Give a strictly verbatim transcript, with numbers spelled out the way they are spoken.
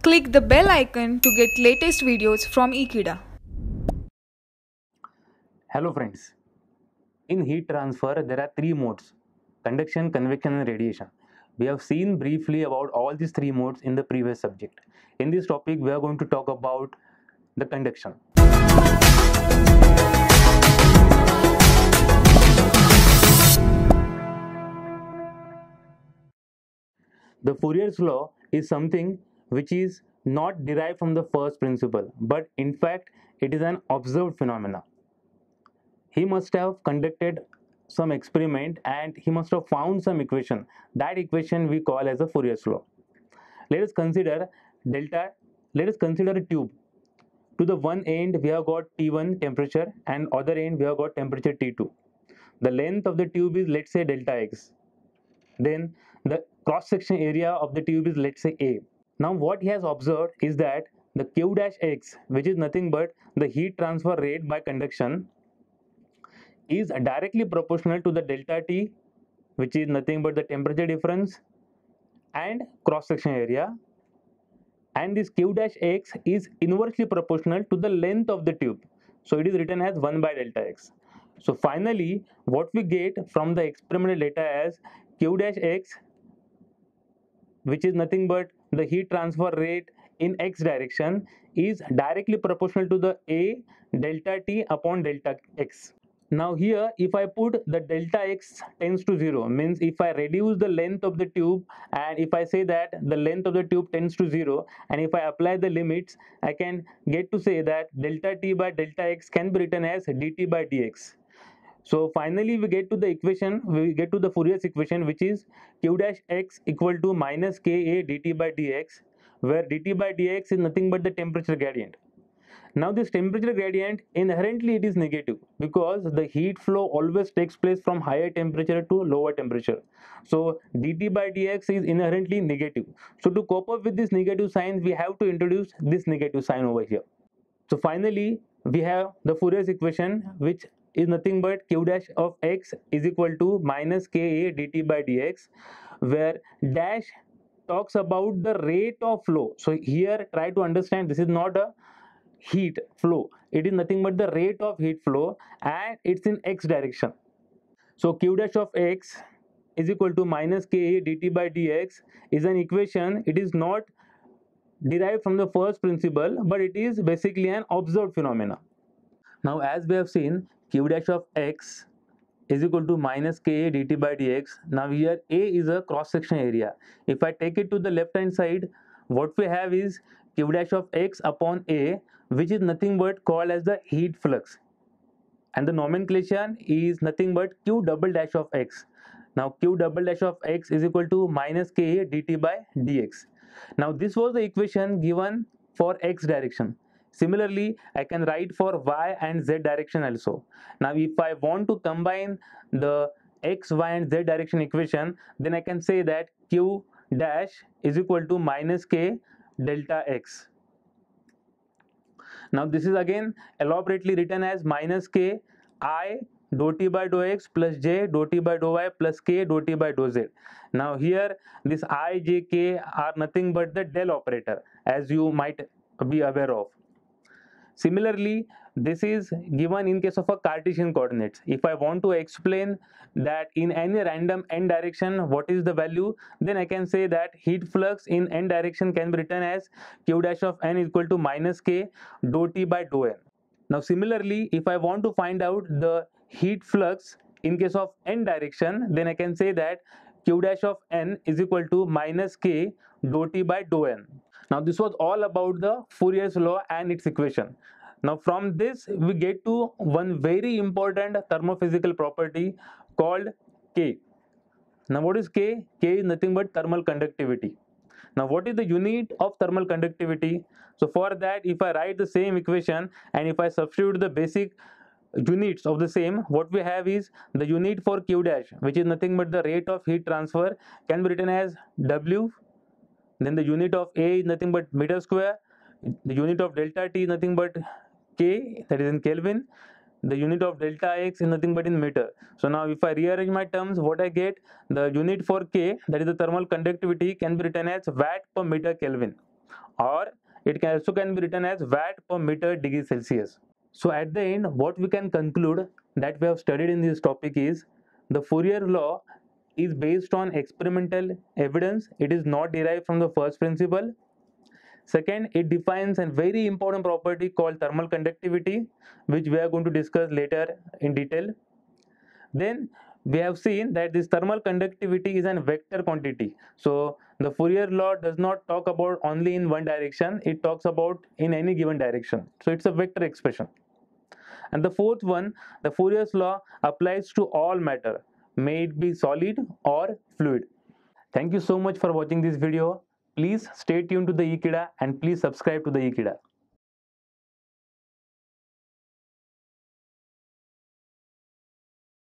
Click the bell icon to get latest videos from Ekeeda. Hello friends. In heat transfer, there are three modes: conduction, convection and radiation. We have seen briefly about all these three modes in the previous subject. In this topic, we are going to talk about the conduction. The Fourier's law is something which is not derived from the first principle, but in fact, it is an observed phenomena. He must have conducted some experiment and he must have found some equation. That equation we call as a Fourier's law. Let us consider delta. Let us consider a tube. To the one end we have got T one temperature and other end we have got temperature T two. The length of the tube is, let's say, delta x. Then the cross section area of the tube is, let's say, A. Now what he has observed is that the Q dash x, which is nothing but the heat transfer rate by conduction, is directly proportional to the delta T, which is nothing but the temperature difference and cross section area, and this Q dash x is inversely proportional to the length of the tube, so it is written as one by delta x. So finally what we get from the experimental data as Q dash x, which is nothing but the heat transfer rate in x direction, is directly proportional to the A delta T upon delta x. Now here if I put the delta x tends to zero, means if I reduce the length of the tube and if I say that the length of the tube tends to zero, and if I apply the limits, I can get to say that delta t by delta x can be written as dt by dx. So finally we get to the equation, we get to the Fourier's equation, which is Q dash x equal to minus Ka dt by dx, where dt by dx is nothing but the temperature gradient. Now this temperature gradient, inherently it is negative because the heat flow always takes place from higher temperature to lower temperature. So dt by dx is inherently negative. So to cope up with this negative sign, we have to introduce this negative sign over here. So finally we have the Fourier's equation, which is nothing but Q dash of x is equal to minus Ka dt by dx, where dash talks about the rate of flow. So here try to understand, this is not a heat flow, it is nothing but the rate of heat flow and it's in x direction. So Q dash of x is equal to minus Ka dt by dx is an equation. It is not derived from the first principle, but it is basically an observed phenomena. Now as we have seen, Q dash of x is equal to minus Ka dt by dx. Now here A is a cross section area. If I take it to the left hand side, what we have is Q dash of x upon A, which is nothing but called as the heat flux, and the nomenclature is nothing but Q double dash of x. Now Q double dash of x is equal to minus Ka dt by dx. Now this was the equation given for x direction. Similarly, I can write for y and z direction also. Now if I want to combine the x, y and z direction equation, then I can say that Q dash is equal to minus K delta x. Now this is again elaborately written as minus K I dou t by dou x plus j dou t by dou y plus k dou t by dou z. Now here this I, j, k are nothing but the del operator, as you might be aware of. Similarly, this is given in case of a Cartesian coordinates. If I want to explain that in any random n direction what is the value, then I can say that heat flux in n direction can be written as Q dash of n equal to minus k dou t by dou n. Now similarly, if I want to find out the heat flux in case of n direction, then I can say that Q dash of n is equal to minus k dou t by dou n. Now this was all about the Fourier's law and its equation. Now from this we get to one very important thermophysical property called K. Now what is K? K is nothing but thermal conductivity. Now what is the unit of thermal conductivity? So for that, if I write the same equation and if I substitute the basic units of the same, what we have is the unit for Q dash, which is nothing but the rate of heat transfer, can be written as W. Then the unit of A is nothing but meter square. The unit of delta T is nothing but K, that is in Kelvin. The unit of delta X is nothing but in meter. So now if I rearrange my terms, what I get, the unit for K, that is the thermal conductivity, can be written as watt per meter Kelvin. or it can also can be written as watt per meter degree Celsius. So at the end, what we can conclude that we have studied in this topic is the Fourier law is based on experimental evidence. It is not derived from the first principle. Second, it defines a very important property called thermal conductivity, which we are going to discuss later in detail. Then we have seen that this thermal conductivity is a vector quantity. So the Fourier law does not talk about only in one direction, it talks about in any given direction. So it's a vector expression. And the fourth one, the Fourier's law applies to all matter, may it be solid or fluid. Thank you so much for watching this video. Please stay tuned to the Ekeeda and please subscribe to the Ekeeda.